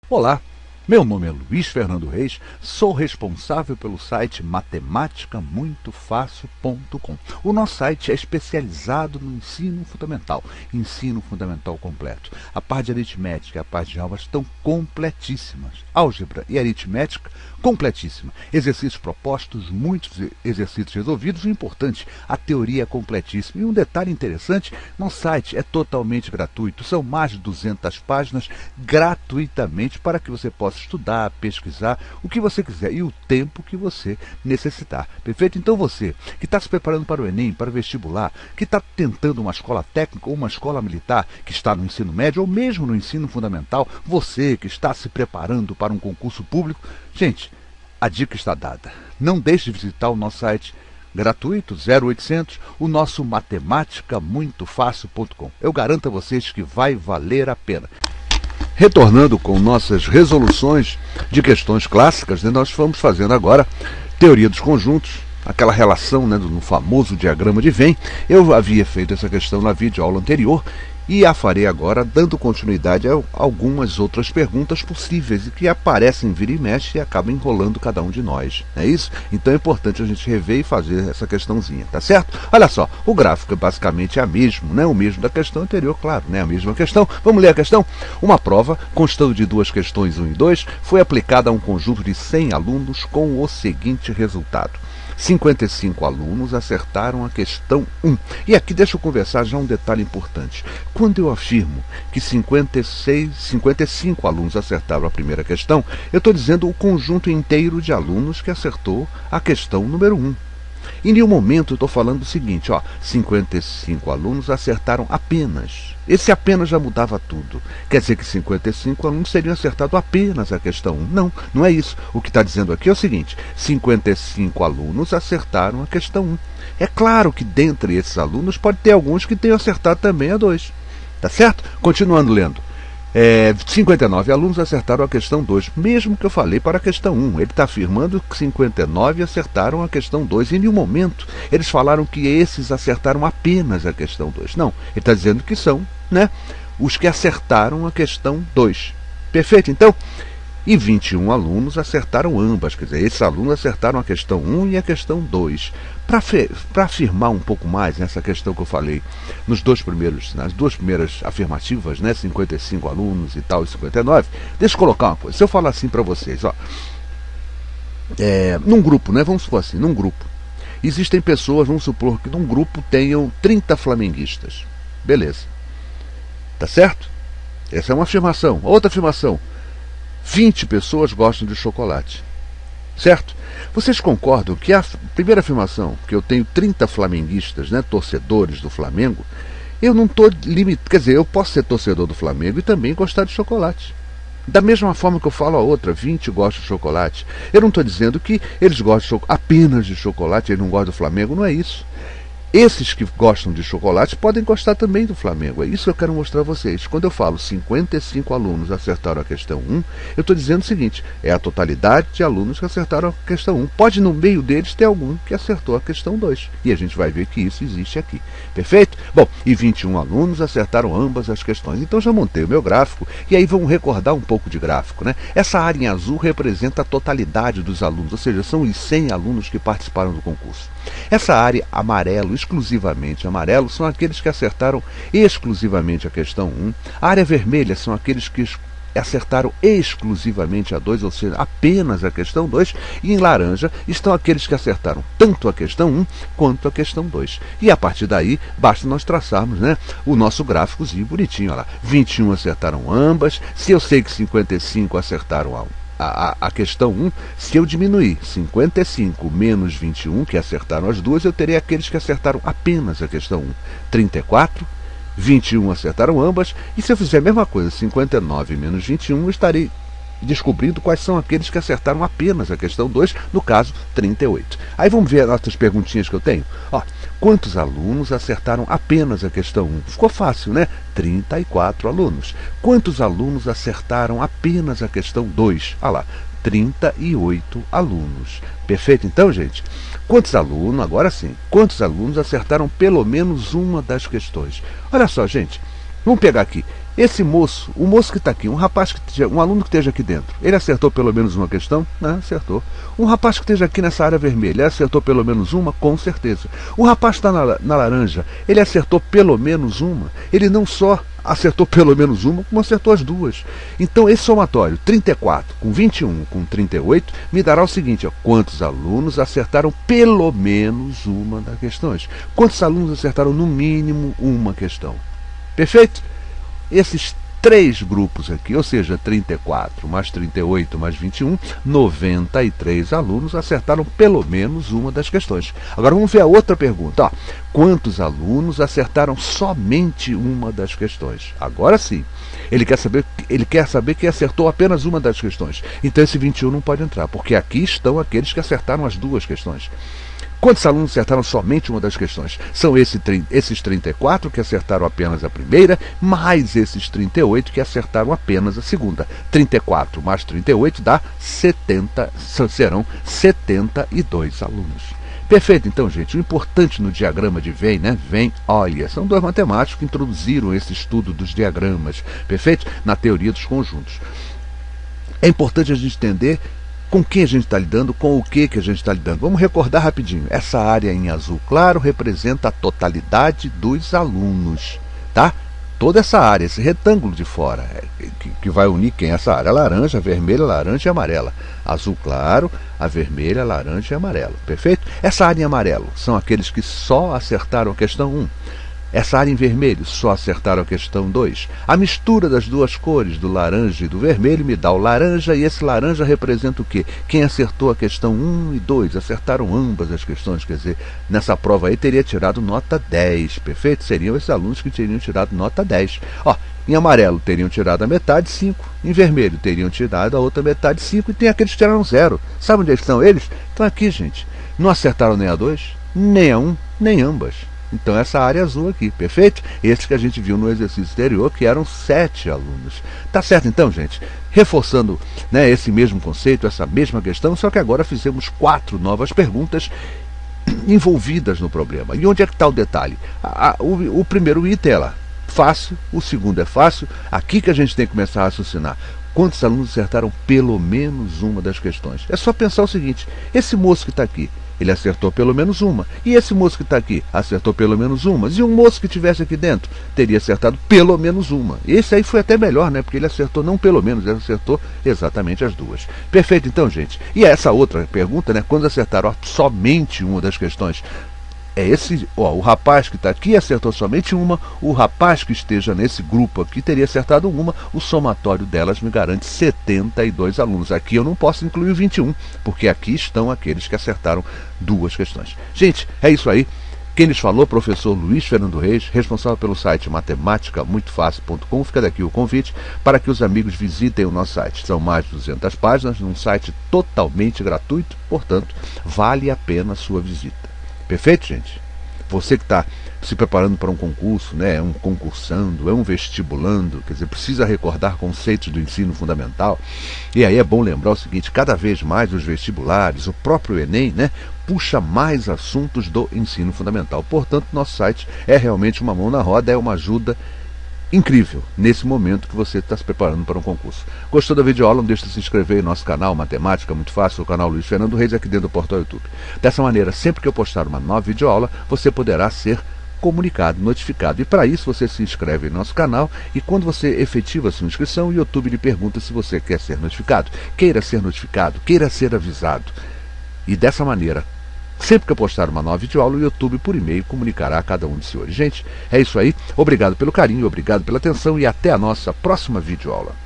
Olá, meu nome é Luiz Fernando Reis, sou responsável pelo site matematicamuitofácil.com. O nosso site é especializado no ensino fundamental completo. A parte de aritmética e a parte de álgebra estão completíssimas. Álgebra e aritmética, completíssima. Exercícios propostos, muitos exercícios resolvidos e, importante, a teoria é completíssima. E um detalhe interessante, nosso site é totalmente gratuito. São mais de 200 páginas gratuitamente para que você possa estudar, pesquisar, o que você quiser e o tempo que você necessitar. Perfeito? Então você que está se preparando para o Enem, para o vestibular, que está tentando uma escola técnica ou uma escola militar, que está no ensino médio ou mesmo no ensino fundamental, você que está se preparando para um concurso público, gente, a dica está dada. Não deixe de visitar o nosso site gratuito, 0800, o nosso matematicamuitofácil.com. Eu garanto a vocês que vai valer a pena. Retornando com nossas resoluções de questões clássicas, né, nós vamos fazendo agora teoria dos conjuntos, aquela relação, né, no famoso diagrama de Venn. Eu havia feito essa questão na videoaula anterior e a farei agora dando continuidade a algumas outras perguntas possíveis e que aparecem vira e mexe e acabam enrolando cada um de nós. Não é isso? Então é importante a gente rever e fazer essa questãozinha, tá certo? Olha só, o gráfico é basicamente o mesmo, né? O mesmo da questão anterior, claro, né? A mesma questão. Vamos ler a questão? Uma prova, constando de duas questões 1 e 2, foi aplicada a um conjunto de 100 alunos com o seguinte resultado. 55 alunos acertaram a questão 1. E aqui deixa eu conversar já um detalhe importante. Quando eu afirmo que 55 alunos acertaram a primeira questão, eu estou dizendo o conjunto inteiro de alunos que acertou a questão número 1. Em nenhum momento eu estou falando o seguinte, 55 alunos acertaram apenas. Esse apenas já mudava tudo. Quer dizer que 55 alunos teriam acertado apenas a questão 1. Não, não é isso. O que está dizendo aqui é o seguinte, 55 alunos acertaram a questão 1. É claro que dentre esses alunos pode ter alguns que tenham acertado também a 2. Tá certo? Continuando lendo. 59 alunos acertaram a questão 2, mesmo que eu falei para a questão 1. Ele está afirmando que 59 acertaram a questão 2. Em nenhum momento eles falaram que esses acertaram apenas a questão 2. Não, ele está dizendo que são, né, os que acertaram a questão 2. Perfeito? Então, e 21 alunos acertaram ambas, quer dizer, esses alunos acertaram a questão 1 e a questão 2. Para afirmar um pouco mais nessa questão que eu falei nas duas primeiras afirmativas, né, 55 alunos e tal, e 59, deixa eu colocar uma coisa. Se eu falar assim para vocês, num grupo, né, vamos supor assim, num grupo, existem pessoas, vamos supor que num grupo tenham 30 flamenguistas. Beleza. Tá certo? Essa é uma afirmação. Outra afirmação. 20 pessoas gostam de chocolate. Certo? Vocês concordam que a primeira afirmação, que eu tenho 30 flamenguistas, né, torcedores do Flamengo, eu não estou limitado. Quer dizer, eu posso ser torcedor do Flamengo e também gostar de chocolate. Da mesma forma que eu falo a outra, 20 gostam de chocolate. Eu não estou dizendo que eles gostam apenas de chocolate, eles não gostam do Flamengo, não é isso. Esses que gostam de chocolate podem gostar também do Flamengo. É isso que eu quero mostrar a vocês. Quando eu falo 55 alunos acertaram a questão 1, eu estou dizendo o seguinte, é a totalidade de alunos que acertaram a questão 1. Pode no meio deles ter algum que acertou a questão 2. E a gente vai ver que isso existe aqui. Perfeito? Bom, e 21 alunos acertaram ambas as questões. Então já montei o meu gráfico e aí vamos recordar um pouco de gráfico, né? Essa área em azul representa a totalidade dos alunos, ou seja, são os 100 alunos que participaram do concurso. Essa área amarelo, exclusivamente amarelo, são aqueles que acertaram exclusivamente a questão 1. A área vermelha são aqueles que acertaram exclusivamente a 2, ou seja, apenas a questão 2. E em laranja estão aqueles que acertaram tanto a questão 1 quanto a questão 2. E a partir daí, basta nós traçarmos, né, o nosso gráficozinho bonitinho. Olha lá. 21 acertaram ambas. Se eu sei que 55 acertaram a questão 1, se eu diminuir 55 menos 21, que acertaram as duas, eu terei aqueles que acertaram apenas a questão 1. 34, 21 acertaram ambas, e se eu fizer a mesma coisa, 59 menos 21, eu estarei descobrindo quais são aqueles que acertaram apenas a questão 2, no caso, 38. Aí vamos ver as outras perguntinhas que eu tenho. Quantos alunos acertaram apenas a questão 1? Ficou fácil, né? 34 alunos. Quantos alunos acertaram apenas a questão 2? 38 alunos. Perfeito então, gente? Quantos alunos, agora sim, quantos alunos acertaram pelo menos uma das questões? Olha só, gente, vamos pegar aqui. Esse moço, o moço que está aqui, um aluno que esteja aqui dentro, ele acertou pelo menos uma questão? Não, acertou. Um rapaz que esteja aqui nessa área vermelha, ele acertou pelo menos uma? Com certeza. O rapaz que está na laranja, ele acertou pelo menos uma? Ele não só acertou pelo menos uma, como acertou as duas. Então esse somatório, 34 com 21 com 38, me dará o seguinte, ó, quantos alunos acertaram pelo menos uma das questões? Quantos alunos acertaram no mínimo uma questão? Perfeito? Esses três grupos aqui, ou seja, 34 mais 38 mais 21, 93 alunos acertaram pelo menos uma das questões. Agora vamos ver a outra pergunta. Ó, quantos alunos acertaram somente uma das questões? Agora sim. Ele quer saber quem acertou apenas uma das questões. Então esse 21 não pode entrar, porque aqui estão aqueles que acertaram as duas questões. Quantos alunos acertaram somente uma das questões? São esses 34 que acertaram apenas a primeira, mais esses 38 que acertaram apenas a segunda. 34 mais 38 dá 70, serão 72 alunos. Perfeito, então, gente. O importante no diagrama de Venn, né? Venn, olha, são dois matemáticos que introduziram esse estudo dos diagramas, perfeito? Na teoria dos conjuntos. É importante a gente entender com quem a gente está lidando, com o que a gente está lidando. Vamos recordar rapidinho. Essa área em azul claro representa a totalidade dos alunos, tá? Toda essa área, esse retângulo de fora, que vai unir quem? Essa área laranja, vermelha, laranja e amarela. Azul claro, a vermelha, laranja e amarelo. Perfeito? Essa área em amarelo são aqueles que só acertaram a questão 1. Essa área em vermelho só acertaram a questão 2. A mistura das duas cores, do laranja e do vermelho, me dá o laranja, e esse laranja representa o quê? Quem acertou a questão 1 e 2, acertaram ambas as questões, quer dizer, nessa prova aí teria tirado nota 10, perfeito? Seriam esses alunos que teriam tirado nota 10. Ó, em amarelo teriam tirado a metade, 5. Em vermelho teriam tirado a outra metade, 5. E tem aqueles que tiraram 0. Sabe onde estão eles? Estão aqui, gente. Não acertaram nem a 2, nem a 1, nem ambas. Então essa área azul aqui, perfeito? Esses que a gente viu no exercício anterior, que eram 7 alunos. Tá certo então, gente? Reforçando, né, esse mesmo conceito, essa mesma questão, só que agora fizemos 4 novas perguntas envolvidas no problema. E onde é que está o detalhe? O primeiro item é lá, fácil, o segundo é fácil, aqui que a gente tem que começar a raciocinar. Quantos alunos acertaram pelo menos uma das questões? É só pensar o seguinte, esse moço que está aqui, ele acertou pelo menos uma. E esse moço que está aqui acertou pelo menos uma. E um moço que estivesse aqui dentro teria acertado pelo menos uma. Esse aí foi até melhor, né? Porque ele acertou não pelo menos, ele acertou exatamente as duas. Perfeito, então, gente. E essa outra pergunta, né? Quando acertaram somente uma das questões, é esse, ó, o rapaz que está aqui acertou somente uma, o rapaz que esteja nesse grupo aqui teria acertado uma, o somatório delas me garante 72 alunos. Aqui eu não posso incluir o 21, porque aqui estão aqueles que acertaram duas questões. Gente, é isso aí. Quem lhes falou, professor Luiz Fernando Reis, responsável pelo site matematicamuitofácil.com. Fica daqui o convite para que os amigos visitem o nosso site. São mais de 200 páginas, num site totalmente gratuito, portanto, vale a pena a sua visita. Perfeito, gente? Você que está se preparando para um concurso, né, é um concursando, é um vestibulando, quer dizer, precisa recordar conceitos do ensino fundamental. E aí é bom lembrar o seguinte, cada vez mais os vestibulares, o próprio Enem, né, puxa mais assuntos do ensino fundamental. Portanto, nosso site é realmente uma mão na roda, é uma ajuda incrível nesse momento que você está se preparando para um concurso. Gostou da videoaula? Não deixe de se inscrever em nosso canal Matemática Muito Fácil, o canal Luiz Fernando Reis, aqui dentro do portal YouTube. Dessa maneira, sempre que eu postar uma nova videoaula, você poderá ser comunicado, notificado. E para isso você se inscreve em nosso canal e quando você efetiva a sua inscrição, o YouTube lhe pergunta se você quer ser notificado. Queira ser notificado, queira ser avisado. E dessa maneira, sempre que eu postar uma nova videoaula, o YouTube por e-mail comunicará a cada um de senhores. Gente, é isso aí. Obrigado pelo carinho, obrigado pela atenção e até a nossa próxima videoaula.